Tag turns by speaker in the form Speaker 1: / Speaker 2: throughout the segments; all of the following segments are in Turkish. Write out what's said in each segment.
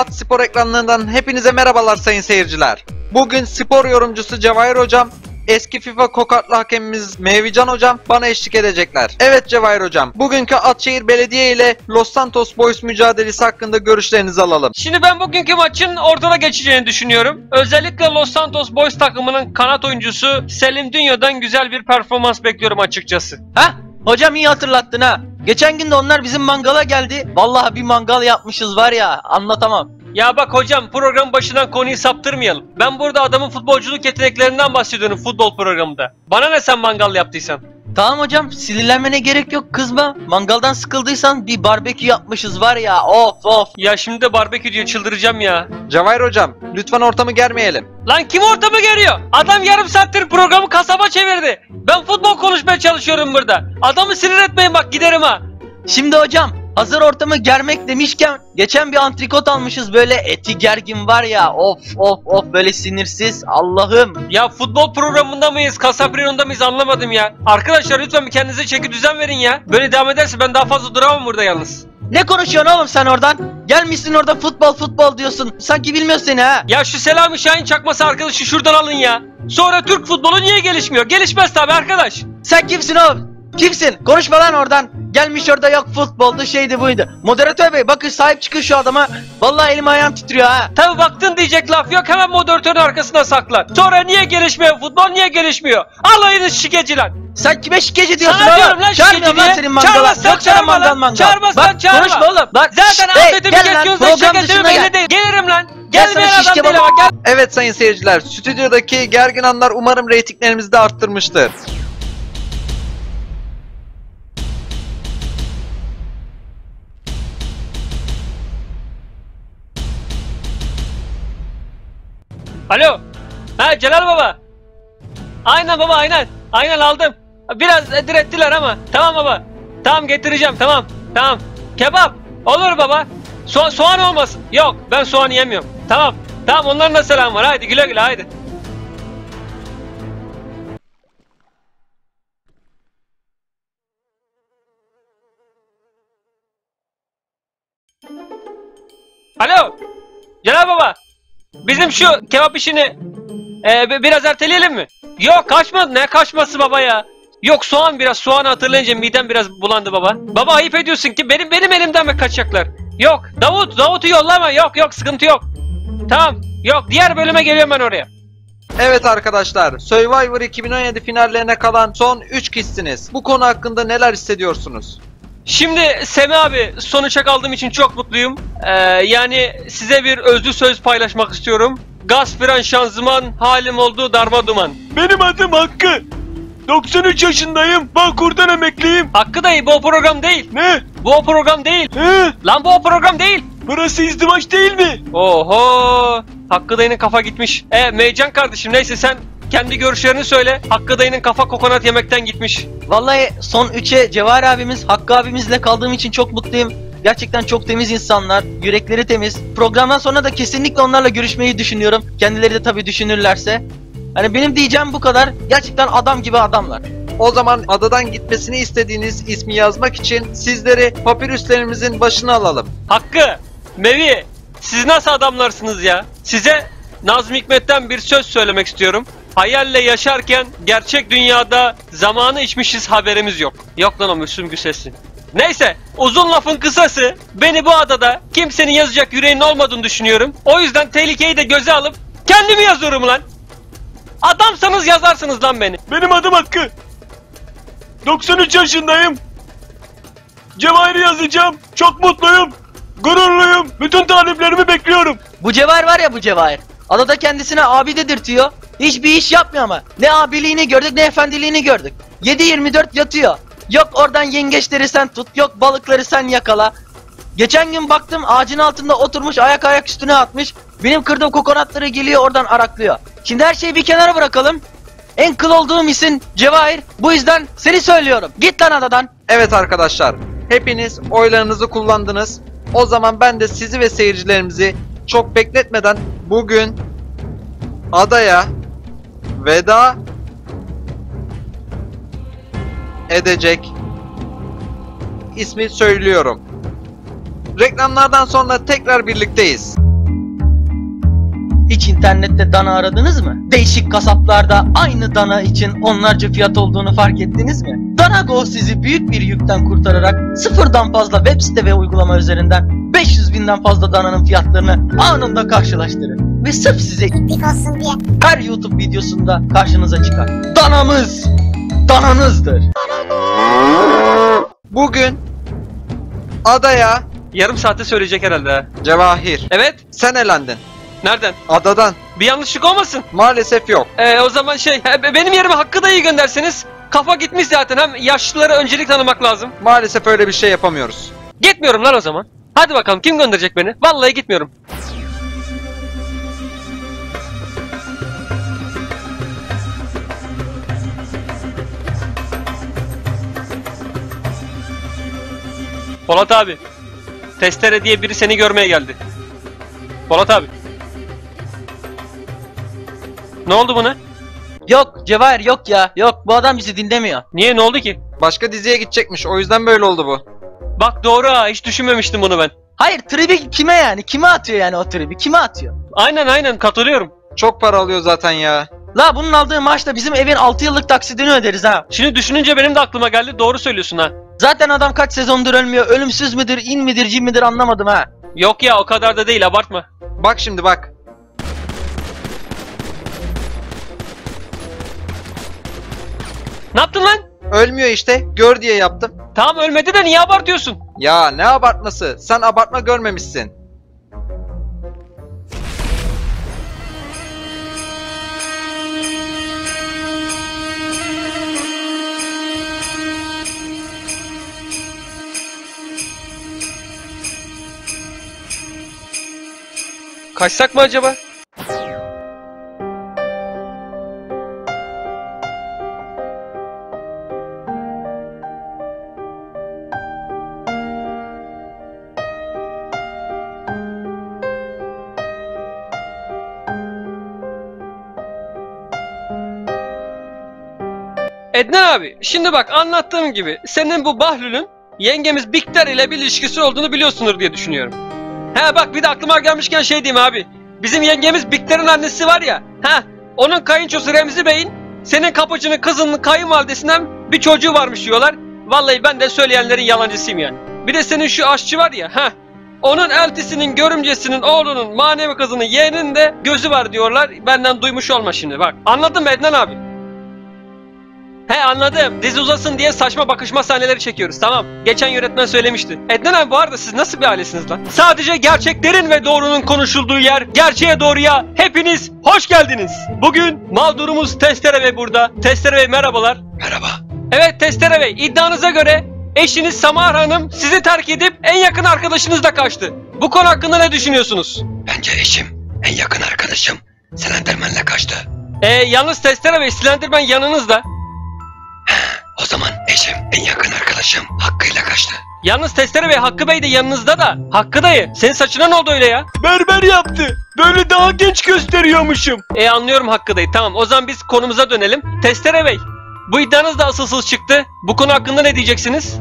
Speaker 1: At Spor ekranlarından hepinize merhabalar sayın seyirciler. Bugün spor yorumcusu Cevahir Hocam, eski FIFA kokatlı hakemimiz Mevlican Hocam bana eşlik edecekler. Evet Cevahir Hocam, bugünkü Atşehir Belediye ile Los Santos Boys mücadelesi hakkında görüşlerinizi alalım.
Speaker 2: Şimdi ben bugünkü maçın ortada geçeceğini düşünüyorum. Özellikle Los Santos Boys takımının kanat oyuncusu Selim Dünyo'dan güzel bir performans bekliyorum açıkçası.
Speaker 3: Ha? Hocam iyi hatırlattın ha. Geçen gün de onlar bizim mangala geldi. Vallahi bir mangal yapmışız var ya, anlatamam.
Speaker 2: Ya bak hocam, program başından konuyu saptırmayalım. Ben burada adamın futbolculuk yeteneklerinden bahsediyorum futbol programında. Bana ne sen mangal yaptıysan?
Speaker 3: Tamam hocam, sinirlenmene gerek yok, kızma. Mangaldan sıkıldıysan bir barbekü yapmışız var ya, of.
Speaker 2: Ya şimdi de barbekü diyor, çıldıracağım ya.
Speaker 1: Cevahir Hocam, lütfen ortamı germeyelim.
Speaker 2: Lan kim ortamı geriyor? Adam yarım saattir programı kasaba çevirdi. Ben futbol konuşmaya çalışıyorum burada. Adamı sinir etmeyin bak, giderim ha.
Speaker 3: Şimdi hocam, hazır ortamı germek demişken geçen bir antrikot almışız, böyle eti gergin var ya, of böyle sinirsiz, Allah'ım.
Speaker 2: Ya futbol programında mıyız, kasap reyonunda mıyız anlamadım ya. Arkadaşlar lütfen bir kendinize çeki düzen verin ya. Böyle devam ederse ben daha fazla duramam burada yalnız.
Speaker 3: Ne konuşuyorsun oğlum sen oradan? Gelmişsin orada futbol diyorsun. Sanki bilmiyorsun seni ha.
Speaker 2: Ya şu Selami Şahin çakması arkadaşı şuradan alın ya. Sonra Türk futbolu niye gelişmiyor? Gelişmez tabi arkadaş.
Speaker 3: Sen kimsin oğlum? Kimsin? Konuşma lan oradan. Gelmiş orada yok futboldu şeydi buydu. Moderatör bey bakın, sahip çıkın şu adama. Vallahi elim ayağım titriyor ha.
Speaker 2: Tabi baktın diyecek laf yok, hemen moderatörün arkasına saklan. Sonra niye gelişmiyor futbol, niye gelişmiyor? Alayınız şikeciler.
Speaker 3: Sen kime şikeci diyorsun
Speaker 2: Sana
Speaker 3: oğlum?
Speaker 2: diyorum lan
Speaker 3: Çağırmıyorum lan senin mangala.
Speaker 2: Çağırmazsan
Speaker 3: Yok sana
Speaker 2: çağırma
Speaker 3: mangal.
Speaker 2: lan. Çağırmazsan
Speaker 3: Bak
Speaker 2: çağırma.
Speaker 3: konuşma oğlum. Bak
Speaker 2: zaten afetimi geçiyorsun,
Speaker 3: program
Speaker 2: şirketimi
Speaker 3: dışına
Speaker 2: belli
Speaker 3: gel.
Speaker 2: değil. Gelirim lan.
Speaker 3: Gel
Speaker 2: Gelmeyen
Speaker 3: sana şiş
Speaker 2: adam değil
Speaker 3: kebabı.
Speaker 2: ama gel.
Speaker 1: Evet sayın seyirciler, stüdyodaki gergin anlar umarım reytinglerimizi de arttırmıştır.
Speaker 2: Alo. Ha Celal baba. Aynen baba, aynen. Aynen aldım. Biraz direttiler ama. Tamam baba. Tamam getireceğim, tamam. Tamam. Kebap. Olur baba. Soğan olmasın. Yok, ben soğan yemiyorum. Tamam. Tamam, onların da selam var. Haydi güle güle haydi. Alo. Celal baba. Bizim şu kebap işini biraz erteleyelim mi? Yok kaçmadı, ne kaçması baba ya? Yok biraz soğanı hatırlayınca midem biraz bulandı baba. Baba ayıp ediyorsun ki benim elimden mi kaçacaklar? Yok Davut'u yollama, yok sıkıntı yok. Tamam, yok diğer bölüme geliyorum ben oraya.
Speaker 1: Evet arkadaşlar, Survivor 2017 finallerine kalan son 3 kişisiniz. Bu konu hakkında neler hissediyorsunuz?
Speaker 2: Şimdi Semih abi, sonuça kaldığım için çok mutluyum. Yani size bir özlü söz paylaşmak istiyorum. Gaz fren şanzıman, halim oldu darma duman.
Speaker 4: Benim adım Hakkı. 93 yaşındayım. Bağkur'dan emekliyim.
Speaker 2: Hakkı dayı, bu o program değil.
Speaker 4: Ne?
Speaker 2: Bu o program değil.
Speaker 4: He?
Speaker 2: Lan bu o program değil.
Speaker 4: Burası izdivaç değil mi?
Speaker 2: Oho! Hakkı dayının kafa gitmiş. Meycan kardeşim, neyse sen kendi görüşlerini söyle. Hakkı dayının kafa kokonat yemekten gitmiş.
Speaker 3: Vallahi son 3'e Cevahir abimiz, Hakkı abimizle kaldığım için çok mutluyum. Gerçekten çok temiz insanlar, yürekleri temiz. Programdan sonra da kesinlikle onlarla görüşmeyi düşünüyorum. Kendileri de tabii düşünürlerse. Hani benim diyeceğim bu kadar. Gerçekten adam gibi adamlar.
Speaker 1: O zaman adadan gitmesini istediğiniz ismi yazmak için sizleri papirüslerimizin başına alalım.
Speaker 2: Hakkı, Mevi, siz nasıl adamlarsınız ya? Size Nazım Hikmet'ten bir söz söylemek istiyorum. Hayalle yaşarken gerçek dünyada zamanı içmişiz, haberimiz yok. Yok lan o Müslüm Gürses'in. Neyse, uzun lafın kısası, beni bu adada kimsenin yazacak yüreğinin olmadığını düşünüyorum. O yüzden tehlikeyi de göze alıp kendimi yazıyorum lan. Adamsanız yazarsınız lan beni.
Speaker 4: Benim adım Hakkı. 93 yaşındayım. Cevahir'i yazacağım. Çok mutluyum. Gururluyum. Bütün taliplerimi bekliyorum.
Speaker 3: Bu Cevahir var ya, bu Cevahir. Adada kendisine abi dedirtiyor. Hiçbir iş yapmıyor ama. Ne abiliğini gördük ne efendiliğini gördük. 7/24 yatıyor. Yok oradan yengeçleri sen tut, yok balıkları sen yakala. Geçen gün baktım ağacın altında oturmuş, ayak üstüne atmış. Benim kırdığım kokonatları geliyor oradan araklıyor. Şimdi her şeyi bir kenara bırakalım. En kıl olduğum isim Cevahir. Bu yüzden seni söylüyorum. Git lan adadan.
Speaker 1: Evet arkadaşlar, hepiniz oylarınızı kullandınız. O zaman ben de sizi ve seyircilerimizi çok bekletmeden bugün adaya veda edecek ismi söylüyorum. Reklamlardan sonra tekrar birlikteyiz.
Speaker 3: Hiç internette dana aradınız mı? Değişik kasaplarda aynı dana için onlarca fiyat olduğunu fark ettiniz mi? Danago sizi büyük bir yükten kurtararak sıfırdan fazla web site ve uygulama üzerinden 500.000'den fazla dananın fiyatlarını anında karşılaştırır. Ve sırf size
Speaker 5: iplik olsun diye.
Speaker 3: her YouTube videosunda karşınıza çıkar. Danamız, dananızdır.
Speaker 1: Bugün adaya
Speaker 2: Yarım saate söyleyecek herhalde ha.
Speaker 1: Cevahir.
Speaker 2: Evet.
Speaker 1: Sen elendin.
Speaker 2: Nereden?
Speaker 1: Adadan.
Speaker 2: Bir yanlışlık olmasın.
Speaker 1: Maalesef yok.
Speaker 2: O zaman benim yerime Hakkı dayıyı gönderseniz. Kafa gitmiş zaten, hem yaşlılara öncelik tanımak lazım.
Speaker 1: Maalesef öyle bir şey yapamıyoruz.
Speaker 2: Gitmiyorum lan o zaman. Hadi bakalım, kim gönderecek beni? Vallahi gitmiyorum. Polat abi. Testere diye biri seni görmeye geldi. Polat abi. Ne oldu buna?
Speaker 3: Yok Cevahir, yok ya. Yok, bu adam bizi dinlemiyor.
Speaker 2: Niye, ne oldu ki?
Speaker 1: Başka diziye gidecekmiş. O yüzden böyle oldu bu.
Speaker 2: Bak doğru ha, hiç düşünmemiştim bunu ben.
Speaker 3: Hayır, tribi kime yani? Kime atıyor yani o tribi? Kime atıyor?
Speaker 2: Aynen katılıyorum.
Speaker 1: Çok para alıyor zaten ya.
Speaker 3: La bunun aldığı maaşla bizim evin 6 yıllık taksidini öderiz ha.
Speaker 2: Şimdi düşününce benim de aklıma geldi, doğru söylüyorsun ha.
Speaker 3: Zaten adam kaç sezondur ölmüyor. Ölümsüz müdür, in midir, cin midir anlamadım ha.
Speaker 2: Yok ya, o kadar da değil, abartma.
Speaker 1: Bak şimdi bak.
Speaker 2: Ne yaptın lan?
Speaker 1: Ölmüyor işte. Gör diye yaptım.
Speaker 2: Tamam, ölmedi de niye abartıyorsun?
Speaker 1: Ya ne abartması? Sen abartma görmemişsin.
Speaker 2: Kaçsak mı acaba? Ednan abi, şimdi bak anlattığım gibi senin bu Bahlül'ün yengemiz Bikter ile bir ilişkisi olduğunu biliyorsundur diye düşünüyorum. He bak, bir de aklıma gelmişken şey diyeyim abi. Bizim yengemiz Bikter'in annesi var ya. Onun kayınçosu Remzi Bey'in senin kapıcının kızının kayınvalidesinden bir çocuğu varmış diyorlar. Vallahi ben de söyleyenlerin yalancısıyım yani. Bir de senin şu aşçı var ya. Onun eltisinin, görümcesinin, oğlunun, manevi kızının, yeğeninin de gözü var diyorlar. Benden duymuş olma şimdi bak. Anladın mı Ednan abi? He anladım. Dizi uzasın diye saçma bakışma sahneleri çekiyoruz, tamam. Geçen yönetmen söylemişti. Ednan abi, bu arada siz nasıl bir ailesiniz lan? Sadece gerçeklerin ve doğrunun konuşulduğu yer, gerçeğe doğruya hepiniz hoş geldiniz. Bugün mağdurumuz Testere Bey burada. Testere Bey merhabalar.
Speaker 6: Merhaba.
Speaker 2: Evet Testere Bey, iddianıza göre eşiniz Samar Hanım sizi terk edip en yakın arkadaşınızla kaçtı. Bu konu hakkında ne düşünüyorsunuz?
Speaker 6: Bence eşim, en yakın arkadaşım Slenderman'le kaçtı.
Speaker 2: Yalnız Testere Bey, Slenderman yanınızda.
Speaker 6: O zaman eşim, en yakın arkadaşım Hakkı'yla kaçtı.
Speaker 2: Yalnız Testere Bey, Hakkı Bey de yanınızda da. Hakkı dayı, senin saçına ne oldu öyle ya?
Speaker 4: Berber yaptı. Böyle daha genç gösteriyormuşum.
Speaker 2: Anlıyorum Hakkı dayı, tamam. O zaman biz konumuza dönelim. Testere Bey, bu iddianız da asılsız çıktı. Bu konu hakkında ne diyeceksiniz?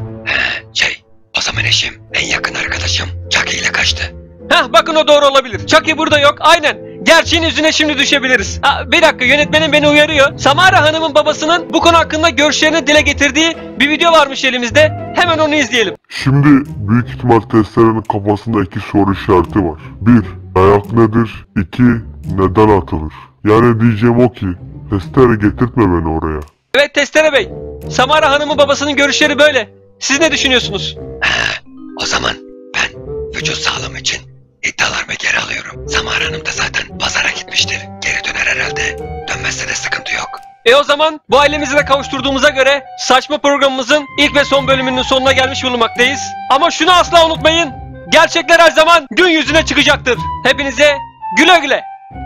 Speaker 6: O zaman eşim, en yakın arkadaşım Chucky ile kaçtı.
Speaker 2: Bakın o doğru olabilir. Chucky burada yok, aynen. Gerçeğin yüzüne şimdi düşebiliriz. Bir dakika, yönetmenim beni uyarıyor. Samara Hanım'ın babasının bu konu hakkında görüşlerini dile getirdiği bir video varmış elimizde. Hemen onu izleyelim.
Speaker 7: Şimdi büyük ihtimal testerenin kafasında 2 soru işareti var. 1. Dayak nedir? 2. Neden atılır? Yani diyeceğim o ki, testere getirtme beni oraya.
Speaker 2: Evet Testere Bey, Samara Hanım'ın babasının görüşleri böyle. Siz ne düşünüyorsunuz?
Speaker 6: O zaman ben vücut sağlığım için iddialarımı geri alıyorum. Samara Hanım da zaten pazara gitmiştir. Geri döner herhalde. Dönmezse de sıkıntı yok.
Speaker 2: O zaman bu ailemizi de kavuşturduğumuza göre saçma programımızın ilk ve son bölümünün sonuna gelmiş bulunmaktayız. Ama şunu asla unutmayın. Gerçekler her zaman gün yüzüne çıkacaktır. Hepinize güle güle.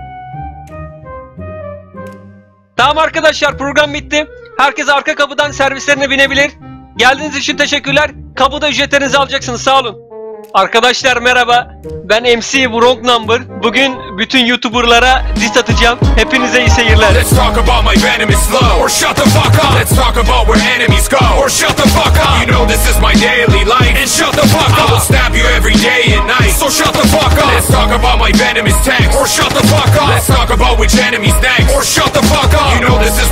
Speaker 2: Tamam arkadaşlar, program bitti. Herkes arka kapıdan servislerine binebilir. Geldiğiniz için teşekkürler. Kapıda ücretlerinizi alacaksınız, sağ olun. Arkadaşlar merhaba. Ben MC Wrong Number. Bugün bütün YouTuber'lara diss atacağım. Hepinize iyi seyirler.
Speaker 8: Let's talk about my venom is slow, or shut the fuck up. Let's talk about where enemies go, or shut the fuck up. You know this is my daily life, and shut the fuck up. I will stab you every day and night, so so shut the fuck up. Let's talk about my venomous text, or shut the fuck up. Let's talk about which enemy's next, or shut the fuck up. You know this is